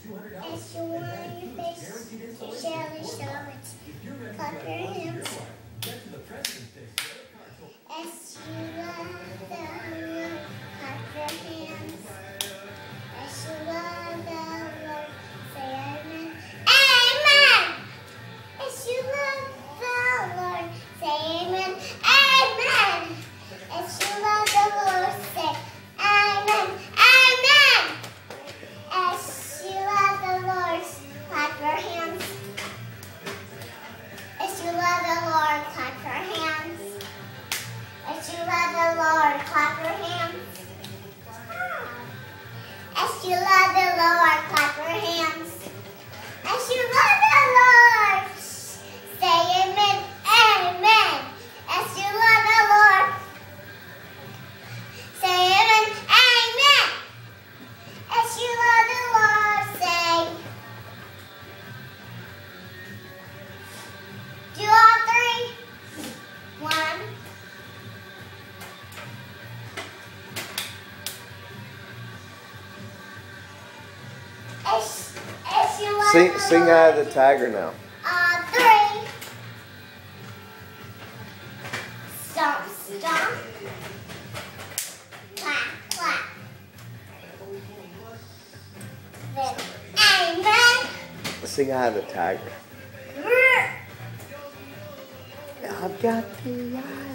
As you want your face, you shall show it. Clap your hands. As you love the Lord, clap your hands. As you love the Lord, say amen. Amen! As you love the Lord, say amen. Amen! As you love the Lord, say amen. Amen! As you love the Lord, clap your hands. As you love the Lord, clap your hands. As you love the Lord, clap your hands. As you love the Lord, clap your hands. As you love the Lord, say amen, amen. As you love the Lord, say amen, amen. As you love the Lord, say. Do all three. 1. As you love the Sing Lord, Eye of the Tiger now. 3. Stomp, stomp. Clap, clap. Then, amen. Sing Eye of the Tiger. Brr. I've got the eye